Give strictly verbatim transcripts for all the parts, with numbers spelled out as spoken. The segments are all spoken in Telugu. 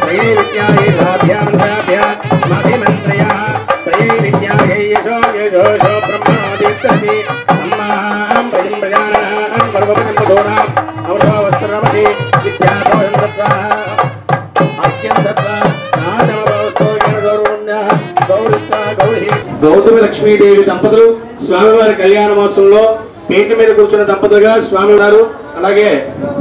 त्रये विद्याये भाभ्यामन्त्राभ्या माभिमन्त्रया त्रये विद्याये यशो यशोशो ब्रह्मादित्यसि अम्मां भजं प्रजानां पर्वपतिं मधुराम् अमृतवस्त्रमति विद्याभवनं दत्वा अत्यं दत्वा नादमवस्तो गणगौरवण्यः गौरित्वा गौरी గౌతమి లక్ష్మీదేవి దంపతులు స్వామివారి కళ్యాణ మహోత్సవంలో పీఠ మీద కూర్చున్న దంపతులుగా స్వామి ఉన్నారు. అలాగే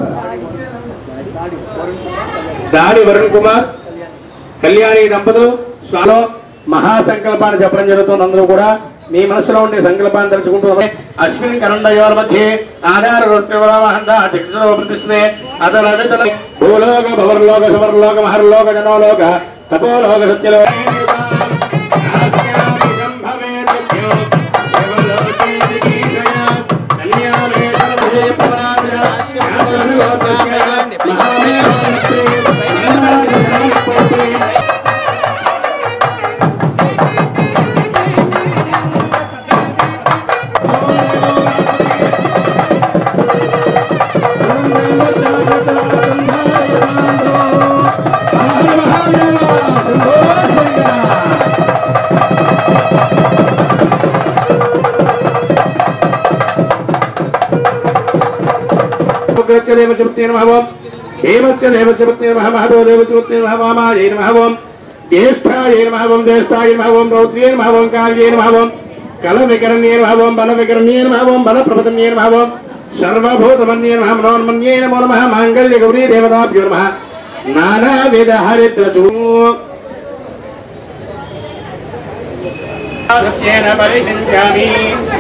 దాడి వరుణ్ కుమార్ కళ్యాణి దంపతులు స్వామిలో మహాసంకల్పాన్ని చెప్పడం జరుగుతుంది. అందరూ కూడా మీ మనసులో ఉండే సంకల్పాన్ని తలుచుకుంటూ అశ్విన్ కరండయోర్ మధ్య ఆధార ప్రతిష్ఠితే అతల భూలోక భవర్లోక సువర్లోక మహర్లోక జనోలోక తపోలోక సత్యలోక ज्येष्ठाय नमः ओम ज्येष्ठाय नमः ओम रौद्र्ये नमः ओम काव्ये नमः ओम कल विकरण्ये नमः ओम बल विकरण्ये नमः ओम बल प्रपतन्ये नमः ओम सर्वभूतमन्ये नमः मनोन्मन्ये नमो नमः मांगल्य गौरी देवताभ्यो नमः नानाविध हरिद्रचू सत्येन परिशिञ्चामि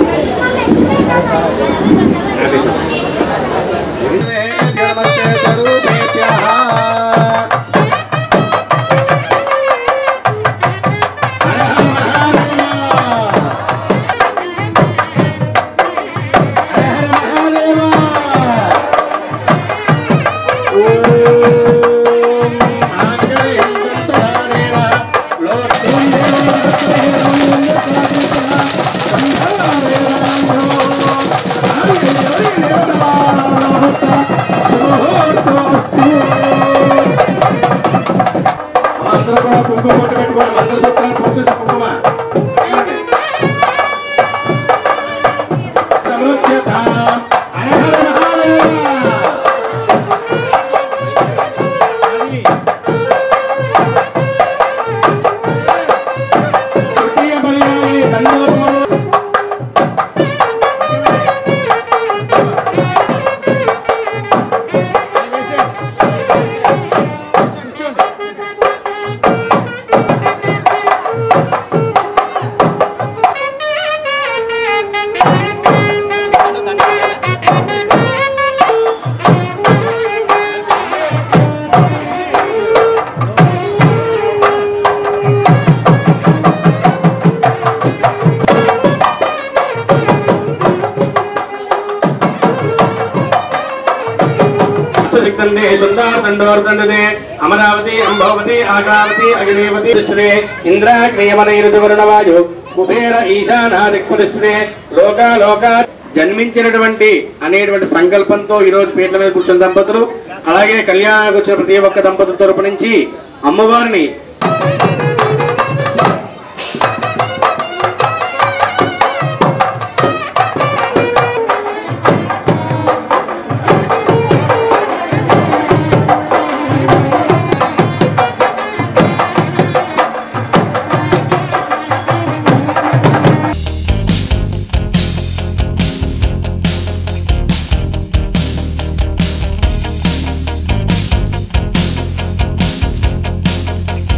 अमरावती अंभवती आकावती अग्निवती दृष्टे इंद्राग्नियमनैरुवर्णवायु कुबेर ईशाना दिक्परिष्टे लोका लोका జన్మించినటువంటి అనేటువంటి సంకల్పంతో ఈ రోజు పీటల మీద కూర్చున్న దంపతులు అలాగే కళ్యాణానికి వచ్చిన ప్రతి ఒక్క దంపతుల తరపు నుంచి అమ్మవారిని